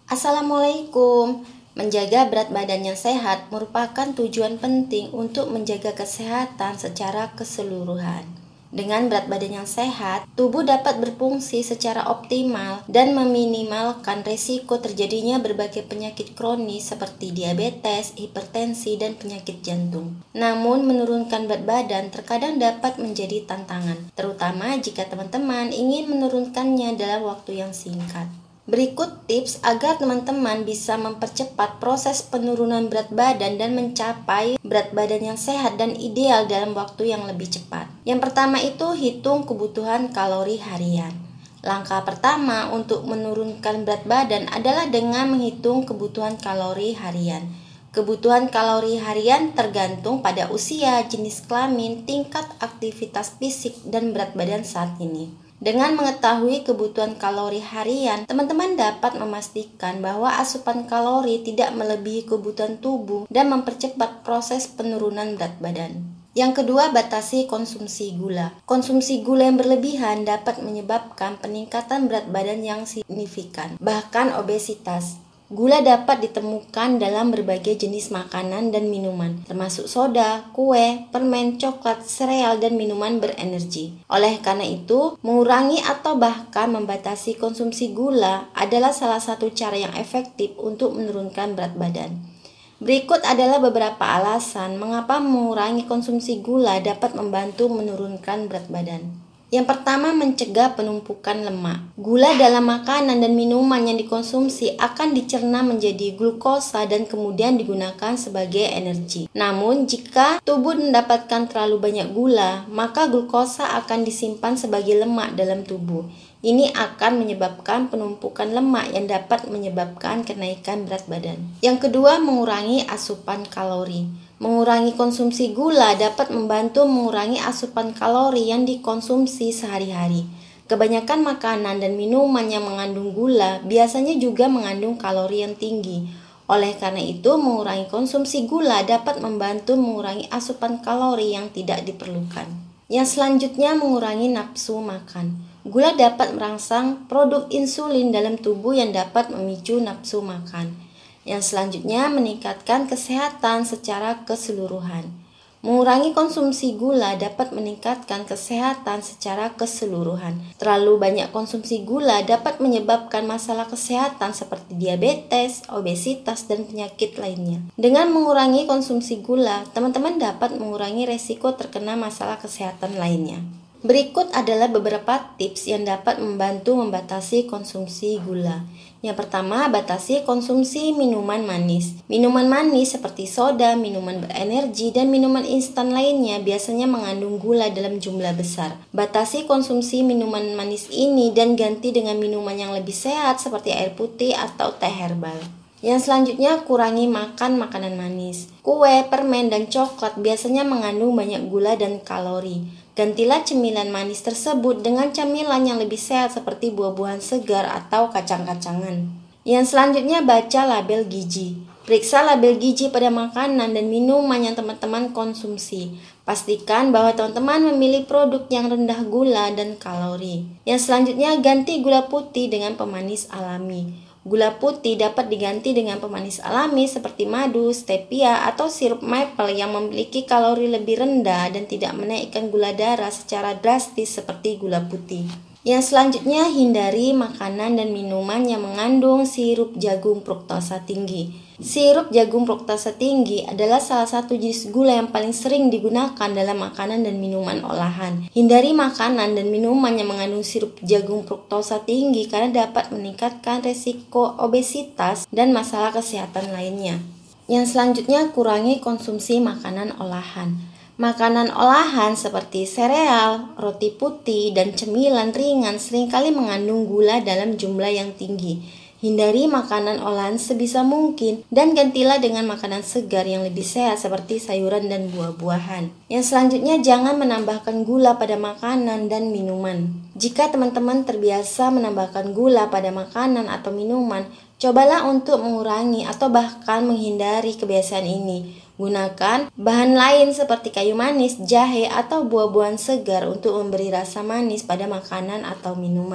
Assalamualaikum. Menjaga berat badan yang sehat merupakan tujuan penting untuk menjaga kesehatan secara keseluruhan. Dengan berat badan yang sehat, tubuh dapat berfungsi secara optimal dan meminimalkan risiko terjadinya berbagai penyakit kronis seperti diabetes, hipertensi, dan penyakit jantung. Namun, menurunkan berat badan terkadang dapat menjadi tantangan, terutama jika teman-teman ingin menurunkannya dalam waktu yang singkat. Berikut tips agar teman-teman bisa mempercepat proses penurunan berat badan dan mencapai berat badan yang sehat dan ideal dalam waktu yang lebih cepat. Yang pertama itu hitung kebutuhan kalori harian. Langkah pertama untuk menurunkan berat badan adalah dengan menghitung kebutuhan kalori harian. Kebutuhan kalori harian tergantung pada usia, jenis kelamin, tingkat aktivitas fisik, dan berat badan saat ini. Dengan mengetahui kebutuhan kalori harian, teman-teman dapat memastikan bahwa asupan kalori tidak melebihi kebutuhan tubuh dan mempercepat proses penurunan berat badan. Yang kedua, batasi konsumsi gula. Konsumsi gula yang berlebihan dapat menyebabkan peningkatan berat badan yang signifikan, bahkan obesitas. Gula dapat ditemukan dalam berbagai jenis makanan dan minuman, termasuk soda, kue, permen, coklat, sereal, dan minuman berenergi. Oleh karena itu, mengurangi atau bahkan membatasi konsumsi gula adalah salah satu cara yang efektif untuk menurunkan berat badan. Berikut adalah beberapa alasan mengapa mengurangi konsumsi gula dapat membantu menurunkan berat badan. Yang pertama, mencegah penumpukan lemak. Gula dalam makanan dan minuman yang dikonsumsi akan dicerna menjadi glukosa dan kemudian digunakan sebagai energi. Namun, jika tubuh mendapatkan terlalu banyak gula, maka glukosa akan disimpan sebagai lemak dalam tubuh. Ini akan menyebabkan penumpukan lemak yang dapat menyebabkan kenaikan berat badan. Yang kedua, mengurangi asupan kalori. Mengurangi konsumsi gula dapat membantu mengurangi asupan kalori yang dikonsumsi sehari-hari. Kebanyakan makanan dan minuman yang mengandung gula biasanya juga mengandung kalori yang tinggi. Oleh karena itu, mengurangi konsumsi gula dapat membantu mengurangi asupan kalori yang tidak diperlukan. Yang selanjutnya, mengurangi nafsu makan. Gula dapat merangsang produk insulin dalam tubuh yang dapat memicu nafsu makan. Yang selanjutnya, meningkatkan kesehatan secara keseluruhan. Mengurangi konsumsi gula dapat meningkatkan kesehatan secara keseluruhan. Terlalu banyak konsumsi gula dapat menyebabkan masalah kesehatan seperti diabetes, obesitas, dan penyakit lainnya. Dengan mengurangi konsumsi gula, teman-teman dapat mengurangi resiko terkena masalah kesehatan lainnya. Berikut adalah beberapa tips yang dapat membantu membatasi konsumsi gula. Yang pertama, batasi konsumsi minuman manis. Minuman manis seperti soda, minuman berenergi, dan minuman instan lainnya biasanya mengandung gula dalam jumlah besar. Batasi konsumsi minuman manis ini dan ganti dengan minuman yang lebih sehat seperti air putih atau teh herbal. Yang selanjutnya, kurangi makan makanan manis. Kue, permen, dan coklat biasanya mengandung banyak gula dan kalori. Gantilah cemilan manis tersebut dengan camilan yang lebih sehat seperti buah-buahan segar atau kacang-kacangan. Yang selanjutnya, baca label gizi. Periksa label gizi pada makanan dan minuman yang teman-teman konsumsi. Pastikan bahwa teman-teman memilih produk yang rendah gula dan kalori. Yang selanjutnya, ganti gula putih dengan pemanis alami. Gula putih dapat diganti dengan pemanis alami seperti madu, stevia, atau sirup maple yang memiliki kalori lebih rendah dan tidak menaikkan gula darah secara drastis seperti gula putih. Yang selanjutnya, hindari makanan dan minuman yang mengandung sirup jagung fruktosa tinggi. Sirup jagung fruktosa tinggi adalah salah satu jenis gula yang paling sering digunakan dalam makanan dan minuman olahan. Hindari makanan dan minuman yang mengandung sirup jagung fruktosa tinggi karena dapat meningkatkan resiko obesitas dan masalah kesehatan lainnya. Yang selanjutnya, kurangi konsumsi makanan olahan. Makanan olahan seperti sereal, roti putih, dan cemilan ringan seringkali mengandung gula dalam jumlah yang tinggi. Hindari makanan olahan sebisa mungkin dan gantilah dengan makanan segar yang lebih sehat seperti sayuran dan buah-buahan. Yang selanjutnya, jangan menambahkan gula pada makanan dan minuman. Jika teman-teman terbiasa menambahkan gula pada makanan atau minuman, cobalah untuk mengurangi atau bahkan menghindari kebiasaan ini. Gunakan bahan lain seperti kayu manis, jahe, atau buah-buahan segar untuk memberi rasa manis pada makanan atau minuman.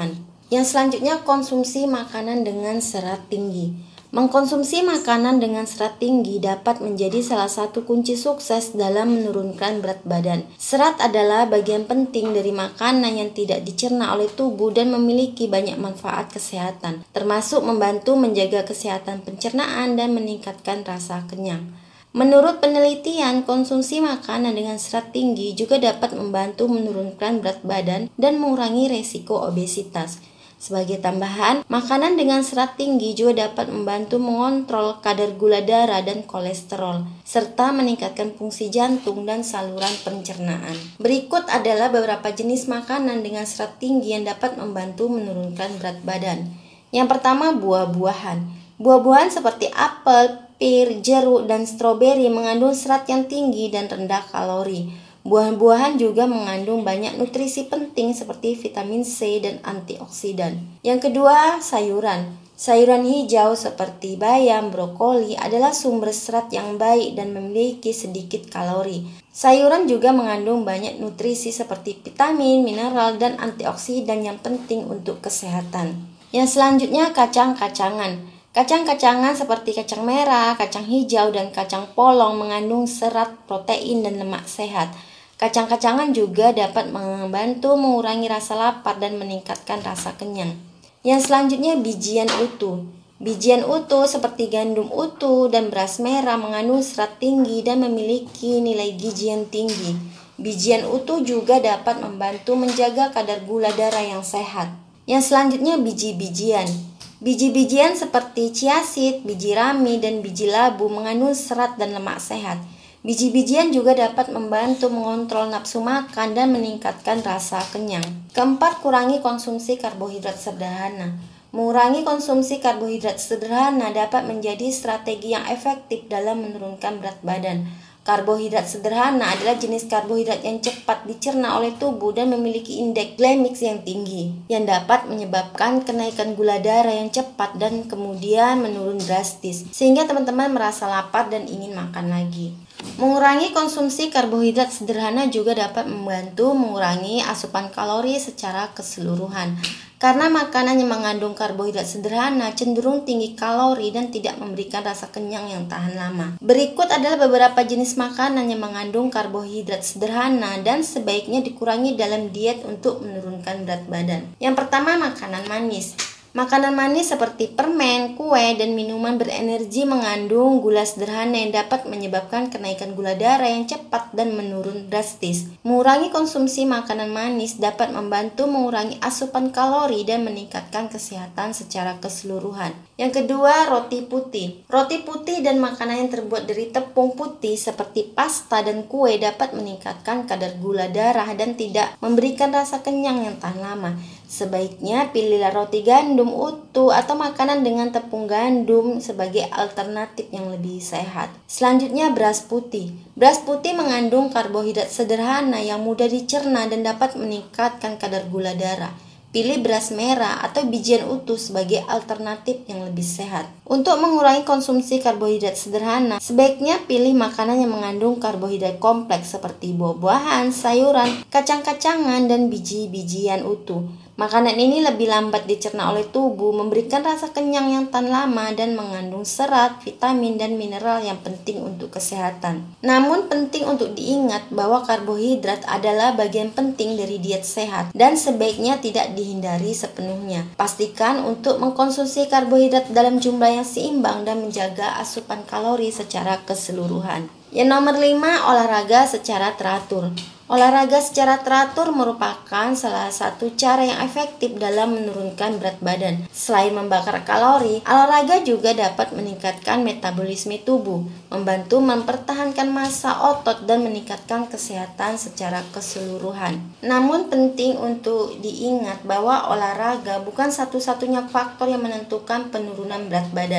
Yang selanjutnya, konsumsi makanan dengan serat tinggi. Mengkonsumsi makanan dengan serat tinggi dapat menjadi salah satu kunci sukses dalam menurunkan berat badan. Serat adalah bagian penting dari makanan yang tidak dicerna oleh tubuh dan memiliki banyak manfaat kesehatan, termasuk membantu menjaga kesehatan pencernaan dan meningkatkan rasa kenyang. Menurut penelitian, konsumsi makanan dengan serat tinggi juga dapat membantu menurunkan berat badan dan mengurangi resiko obesitas. Sebagai tambahan, makanan dengan serat tinggi juga dapat membantu mengontrol kadar gula darah dan kolesterol, serta meningkatkan fungsi jantung dan saluran pencernaan. Berikut adalah beberapa jenis makanan dengan serat tinggi yang dapat membantu menurunkan berat badan. Yang pertama, buah-buahan. Buah-buahan seperti apel, pir, jeruk, dan stroberi mengandung serat yang tinggi dan rendah kalori. Buah-buahan juga mengandung banyak nutrisi penting seperti vitamin C dan antioksidan. Yang kedua, sayuran. Sayuran hijau seperti bayam, brokoli adalah sumber serat yang baik dan memiliki sedikit kalori. Sayuran juga mengandung banyak nutrisi seperti vitamin, mineral, dan antioksidan yang penting untuk kesehatan. Yang selanjutnya, kacang-kacangan. Kacang-kacangan seperti kacang merah, kacang hijau, dan kacang polong mengandung serat, protein, dan lemak sehat. Kacang-kacangan juga dapat membantu mengurangi rasa lapar dan meningkatkan rasa kenyang. Yang selanjutnya, bijian utuh. Bijian utuh seperti gandum utuh dan beras merah mengandung serat tinggi dan memiliki nilai gizi yang tinggi. Bijian utuh juga dapat membantu menjaga kadar gula darah yang sehat. Yang selanjutnya, biji-bijian. Biji-bijian seperti chia seed, biji rami, dan biji labu mengandung serat dan lemak sehat. Biji-bijian juga dapat membantu mengontrol nafsu makan dan meningkatkan rasa kenyang. Keempat, kurangi konsumsi karbohidrat sederhana. Mengurangi konsumsi karbohidrat sederhana dapat menjadi strategi yang efektif dalam menurunkan berat badan. Karbohidrat sederhana adalah jenis karbohidrat yang cepat dicerna oleh tubuh dan memiliki indeks glikemik yang tinggi, yang dapat menyebabkan kenaikan gula darah yang cepat dan kemudian menurun drastis, sehingga teman-teman merasa lapar dan ingin makan lagi. Mengurangi konsumsi karbohidrat sederhana juga dapat membantu mengurangi asupan kalori secara keseluruhan. Karena makanan yang mengandung karbohidrat sederhana cenderung tinggi kalori dan tidak memberikan rasa kenyang yang tahan lama. Berikut adalah beberapa jenis makanan yang mengandung karbohidrat sederhana dan sebaiknya dikurangi dalam diet untuk menurunkan berat badan. Yang pertama, makanan manis. Makanan manis seperti permen, kue, dan minuman berenergi mengandung gula sederhana yang dapat menyebabkan kenaikan gula darah yang cepat dan menurun drastis. Mengurangi konsumsi makanan manis dapat membantu mengurangi asupan kalori dan meningkatkan kesehatan secara keseluruhan. Yang kedua, roti putih. Roti putih dan makanan yang terbuat dari tepung putih seperti pasta dan kue dapat meningkatkan kadar gula darah dan tidak memberikan rasa kenyang yang tahan lama. Sebaiknya pilihlah roti gandum utuh atau makanan dengan tepung gandum sebagai alternatif yang lebih sehat. Selanjutnya, beras putih. Beras putih mengandung karbohidrat sederhana yang mudah dicerna dan dapat meningkatkan kadar gula darah. Pilih beras merah atau bijian utuh sebagai alternatif yang lebih sehat. Untuk mengurangi konsumsi karbohidrat sederhana, sebaiknya pilih makanan yang mengandung karbohidrat kompleks seperti buah-buahan, sayuran, kacang-kacangan, dan biji-bijian utuh. Makanan ini lebih lambat dicerna oleh tubuh, memberikan rasa kenyang yang tahan lama dan mengandung serat, vitamin, dan mineral yang penting untuk kesehatan. Namun penting untuk diingat bahwa karbohidrat adalah bagian penting dari diet sehat dan sebaiknya tidak dihindari sepenuhnya. Pastikan untuk mengkonsumsi karbohidrat dalam jumlah yang seimbang dan menjaga asupan kalori secara keseluruhan. Yang nomor 5, olahraga secara teratur. Olahraga secara teratur merupakan salah satu cara yang efektif dalam menurunkan berat badan. Selain membakar kalori, olahraga juga dapat meningkatkan metabolisme tubuh, membantu mempertahankan massa otot dan meningkatkan kesehatan secara keseluruhan. Namun penting untuk diingat bahwa olahraga bukan satu-satunya faktor yang menentukan penurunan berat badan.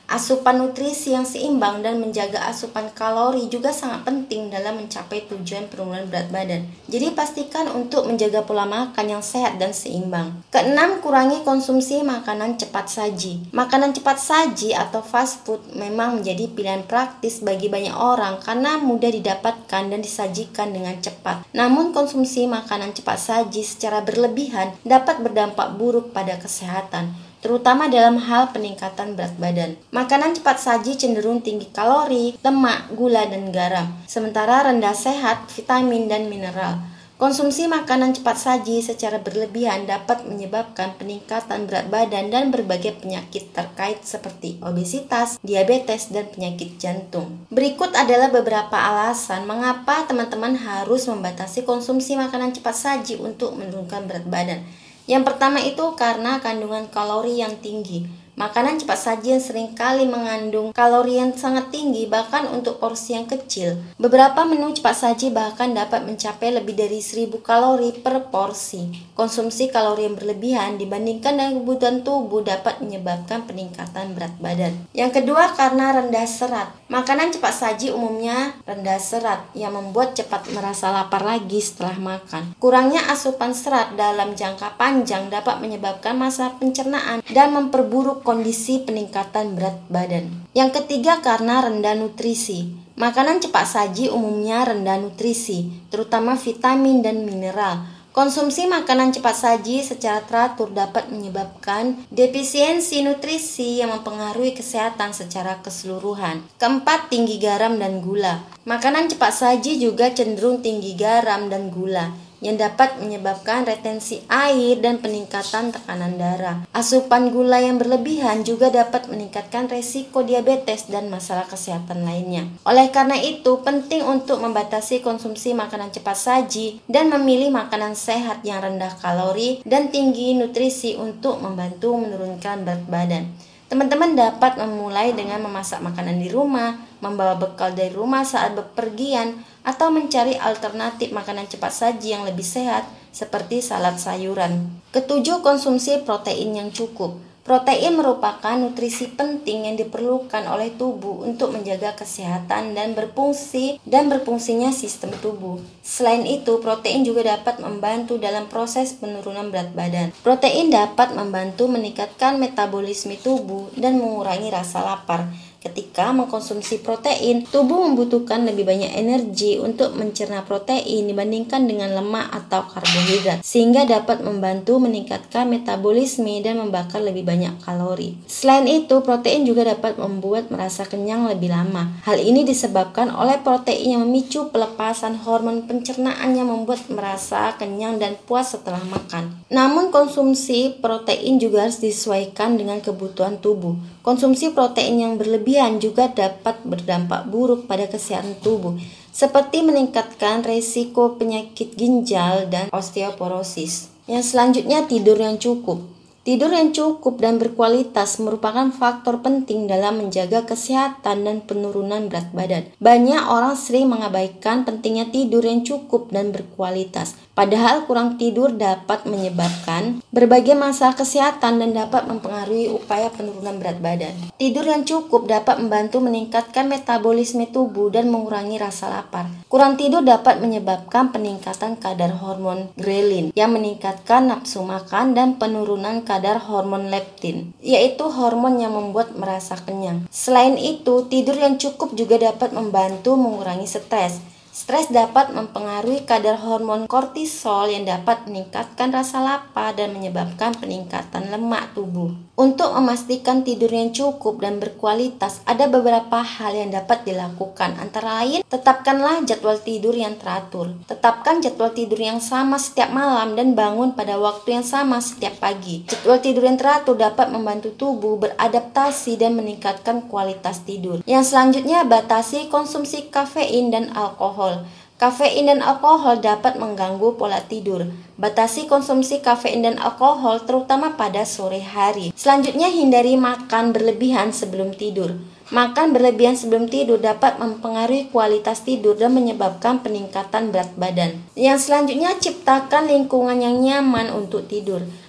Asupan nutrisi yang seimbang dan menjaga asupan kalori juga sangat penting dalam mencapai tujuan penurunan berat badan. Jadi pastikan untuk menjaga pola makan yang sehat dan seimbang. Keenam, kurangi konsumsi makanan cepat saji. Makanan cepat saji atau fast food memang menjadi pilihan praktis bagi banyak orang karena mudah didapatkan dan disajikan dengan cepat. Namun konsumsi makanan cepat saji secara berlebihan dapat berdampak buruk pada kesehatan, terutama dalam hal peningkatan berat badan. Makanan cepat saji cenderung tinggi kalori, lemak, gula, dan garam, sementara rendah sehat, vitamin, dan mineral. Konsumsi makanan cepat saji secara berlebihan dapat menyebabkan peningkatan berat badan dan berbagai penyakit terkait seperti obesitas, diabetes, dan penyakit jantung. Berikut adalah beberapa alasan mengapa teman-teman harus membatasi konsumsi makanan cepat saji untuk menurunkan berat badan. Yang pertama itu karena kandungan kalori yang tinggi. Makanan cepat saji yang seringkali mengandung kalori yang sangat tinggi bahkan untuk porsi yang kecil. Beberapa menu cepat saji bahkan dapat mencapai lebih dari 1000 kalori per porsi. Konsumsi kalori yang berlebihan dibandingkan dengan kebutuhan tubuh dapat menyebabkan peningkatan berat badan. Yang kedua karena rendah serat. Makanan cepat saji umumnya rendah serat yang membuat cepat merasa lapar lagi setelah makan. Kurangnya asupan serat dalam jangka panjang dapat menyebabkan masalah pencernaan dan memperburuk kondisi peningkatan berat badan. Yang ketiga karena rendah nutrisi. Makanan cepat saji umumnya rendah nutrisi, terutama vitamin dan mineral. Konsumsi makanan cepat saji secara teratur dapat menyebabkan defisiensi nutrisi yang mempengaruhi kesehatan secara keseluruhan. Keempat, tinggi garam dan gula. Makanan cepat saji juga cenderung tinggi garam dan gula, yang dapat menyebabkan retensi air dan peningkatan tekanan darah. Asupan gula yang berlebihan juga dapat meningkatkan resiko diabetes dan masalah kesehatan lainnya. Oleh karena itu, penting untuk membatasi konsumsi makanan cepat saji dan memilih makanan sehat yang rendah kalori dan tinggi nutrisi untuk membantu menurunkan berat badan. Teman-teman dapat memulai dengan memasak makanan di rumah, membawa bekal dari rumah saat bepergian, atau mencari alternatif makanan cepat saji yang lebih sehat seperti salad sayuran. Ketujuh, konsumsi protein yang cukup. Protein merupakan nutrisi penting yang diperlukan oleh tubuh untuk menjaga kesehatan dan berfungsinya sistem tubuh. Selain itu, protein juga dapat membantu dalam proses penurunan berat badan. Protein dapat membantu meningkatkan metabolisme tubuh dan mengurangi rasa lapar. Ketika mengkonsumsi protein, tubuh membutuhkan lebih banyak energi untuk mencerna protein dibandingkan dengan lemak atau karbohidrat, sehingga dapat membantu meningkatkan metabolisme dan membakar lebih banyak kalori. Selain itu, protein juga dapat membuat merasa kenyang lebih lama. Hal ini disebabkan oleh protein yang memicu pelepasan hormon pencernaan yang membuat merasa kenyang dan puas setelah makan. Namun, konsumsi protein juga harus disesuaikan dengan kebutuhan tubuh. Konsumsi protein yang berlebihan juga dapat berdampak buruk pada kesehatan tubuh, seperti meningkatkan resiko penyakit ginjal dan osteoporosis. Yang selanjutnya, tidur yang cukup. Tidur yang cukup dan berkualitas merupakan faktor penting dalam menjaga kesehatan dan penurunan berat badan. Banyak orang sering mengabaikan pentingnya tidur yang cukup dan berkualitas. Padahal kurang tidur dapat menyebabkan berbagai masalah kesehatan dan dapat mempengaruhi upaya penurunan berat badan. Tidur yang cukup dapat membantu meningkatkan metabolisme tubuh dan mengurangi rasa lapar. Kurang tidur dapat menyebabkan peningkatan kadar hormon grelin yang meningkatkan nafsu makan dan penurunan kadar hormon leptin, yaitu hormon yang membuat merasa kenyang. Selain itu, tidur yang cukup juga dapat membantu mengurangi stres. Stres dapat mempengaruhi kadar hormon kortisol yang dapat meningkatkan rasa lapar dan menyebabkan peningkatan lemak tubuh. Untuk memastikan tidur yang cukup dan berkualitas, ada beberapa hal yang dapat dilakukan. Antara lain, tetapkanlah jadwal tidur yang teratur. Tetapkan jadwal tidur yang sama setiap malam dan bangun pada waktu yang sama setiap pagi. Jadwal tidur yang teratur dapat membantu tubuh beradaptasi dan meningkatkan kualitas tidur. Yang selanjutnya, batasi konsumsi kafein dan alkohol. Kafein dan alkohol dapat mengganggu pola tidur. Batasi konsumsi kafein dan alkohol terutama pada sore hari. Selanjutnya, hindari makan berlebihan sebelum tidur. Makan berlebihan sebelum tidur dapat mempengaruhi kualitas tidur dan menyebabkan peningkatan berat badan. Yang selanjutnya, ciptakan lingkungan yang nyaman untuk tidur.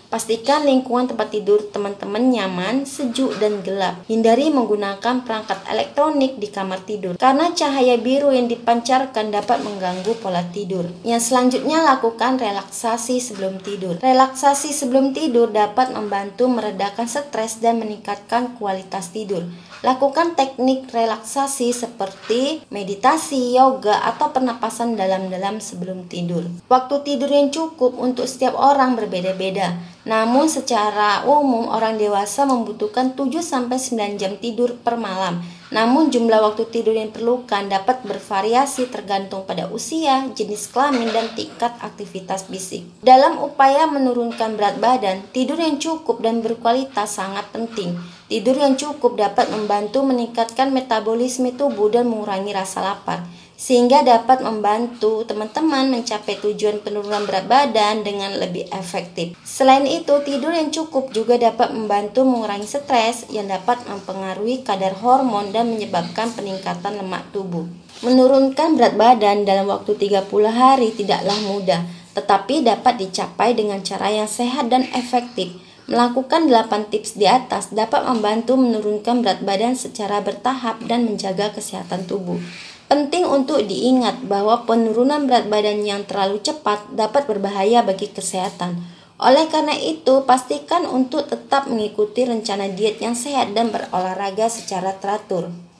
Pastikan lingkungan tempat tidur teman-teman nyaman, sejuk, dan gelap. Hindari menggunakan perangkat elektronik di kamar tidur, karena cahaya biru yang dipancarkan dapat mengganggu pola tidur. Yang selanjutnya, lakukan relaksasi sebelum tidur. Relaksasi sebelum tidur dapat membantu meredakan stres dan meningkatkan kualitas tidur. Lakukan teknik relaksasi seperti meditasi, yoga, atau pernapasan dalam-dalam sebelum tidur. Waktu tidur yang cukup untuk setiap orang berbeda-beda. Namun secara umum orang dewasa membutuhkan 7-9 jam tidur per malam. Namun jumlah waktu tidur yang diperlukan dapat bervariasi tergantung pada usia, jenis kelamin, dan tingkat aktivitas fisik. Dalam upaya menurunkan berat badan, tidur yang cukup dan berkualitas sangat penting. Tidur yang cukup dapat membantu meningkatkan metabolisme tubuh dan mengurangi rasa lapar, sehingga dapat membantu teman-teman mencapai tujuan penurunan berat badan dengan lebih efektif. Selain itu, tidur yang cukup juga dapat membantu mengurangi stres yang dapat mempengaruhi kadar hormon dan menyebabkan peningkatan lemak tubuh. Menurunkan berat badan dalam waktu 30 hari tidaklah mudah, tetapi dapat dicapai dengan cara yang sehat dan efektif. Melakukan 8 tips di atas dapat membantu menurunkan berat badan secara bertahap dan menjaga kesehatan tubuh. Penting untuk diingat bahwa penurunan berat badan yang terlalu cepat dapat berbahaya bagi kesehatan. Oleh karena itu, pastikan untuk tetap mengikuti rencana diet yang sehat dan berolahraga secara teratur.